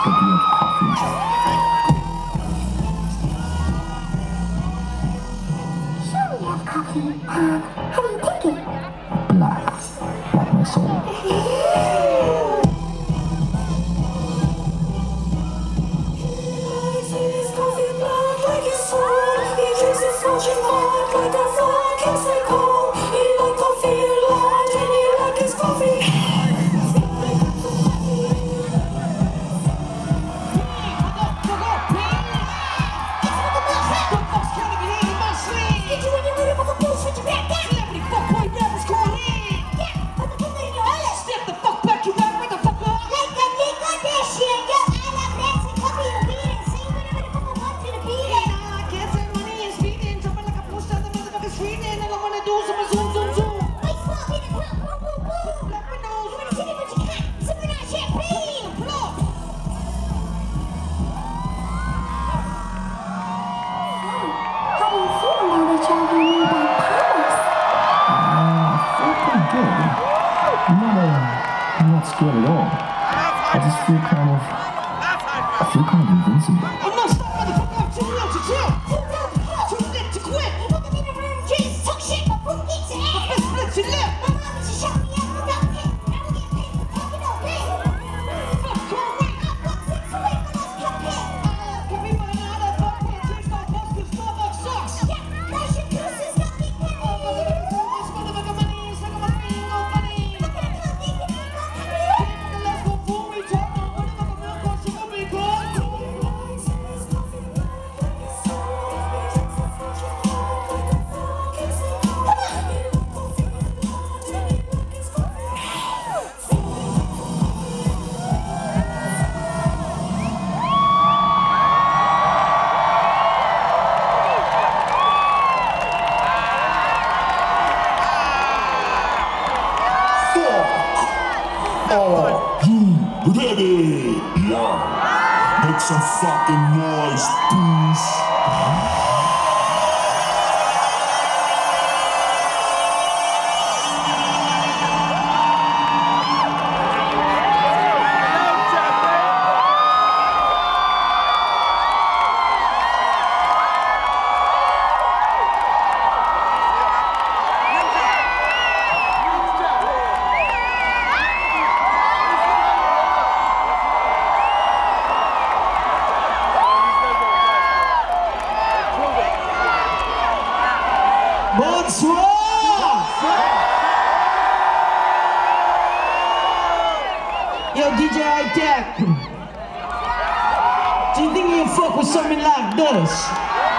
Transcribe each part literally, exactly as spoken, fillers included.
but do you have coffee? Sure we have coffee. Um, how do you take it? Black. Like my soul. I'm not scared at all. I just feel kind of, I feel kind of invincible. I'm not stop, motherfucker. I'm too real to chill. Too real to kill. Too lit to quit. You look at me in the room, Jesus, talk shit. My book eats your ass. My fist splits your lip. My mama, she shot me out without pay. I will get paid for talking all day. Fuck, can't wait. I fuck six to eight when I was cupcake. Give me my out of fuck with drinks on bus cause Starbucks sucks. Yeah, that shit juices got me penny. Oh, this motherfucker money is like a money, no money. Look at the club, thinking I got money. Let's go fool me, talk no motherfucker milk on sugar be good. Are you ready? Yeah. Make some fucking noise, please. Bonsoir! Yo, D J Hi-Tech. Do you think you can fuck with something like this?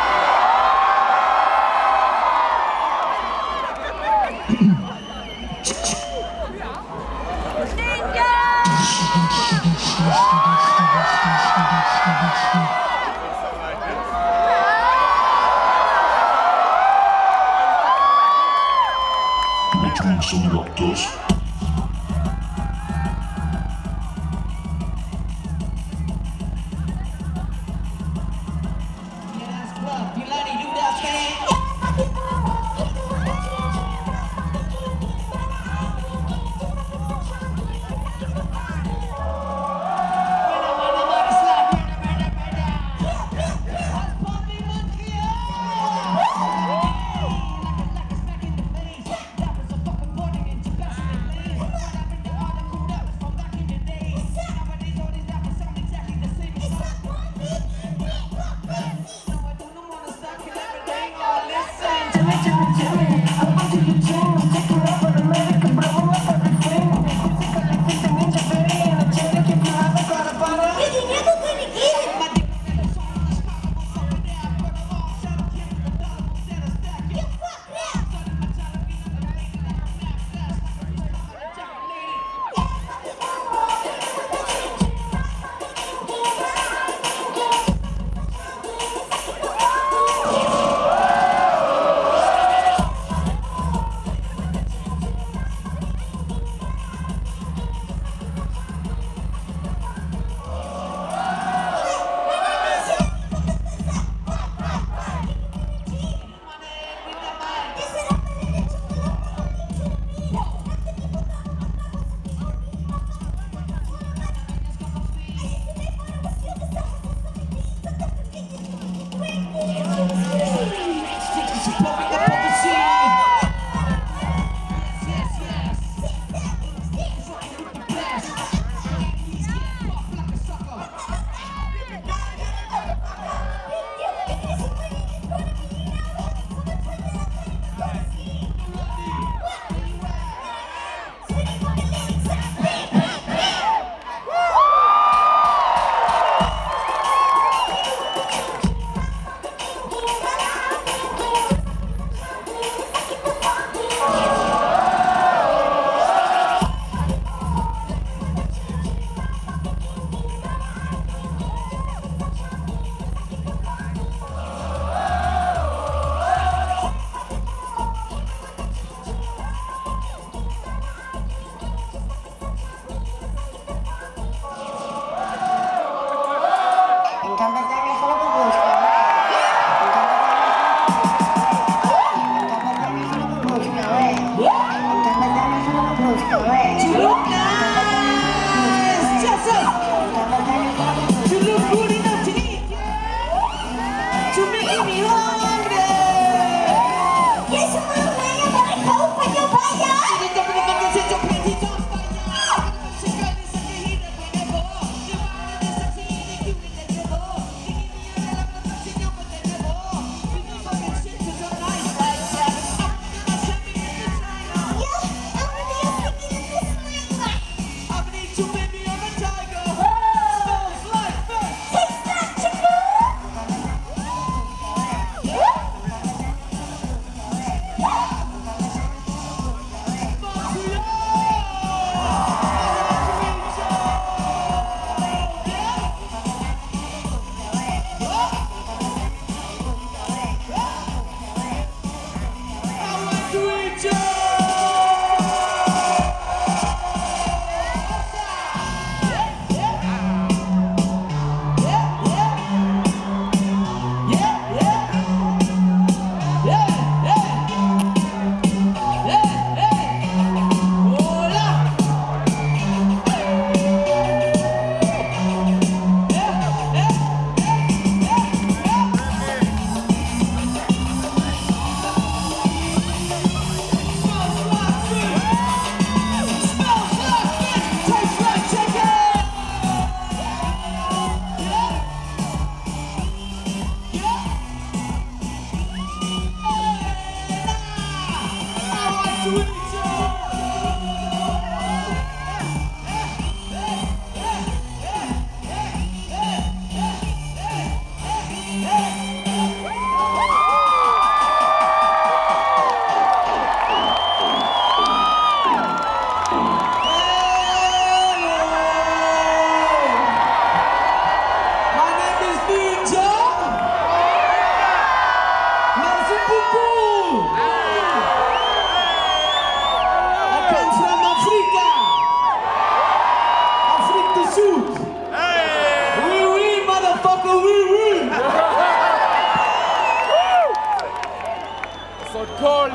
Something like this.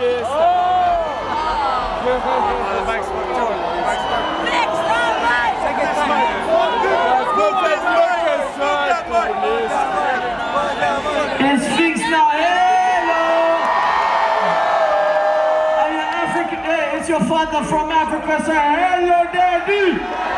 police. It's fixed now. Hello. And your African, hey, it's your father from Africa. Say hello, daddy.